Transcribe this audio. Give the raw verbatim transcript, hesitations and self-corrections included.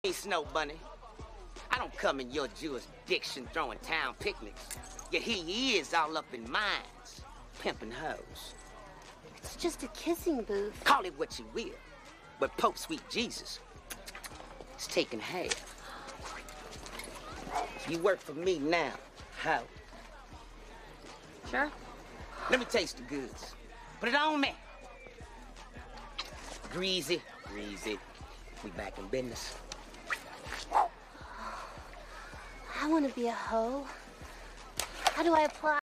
Snow Bunny. I don't come in your jurisdiction throwing town picnics. Yet he is all up in mines, pimping hoes. It's just a kissing booth. Call it what you will, but Pope Sweet Jesus is taking half. You work for me now, hoe. Sure. Let me taste the goods. Put it on me. Greasy, greasy. We back in business. I want to be a hoe. How do I apply?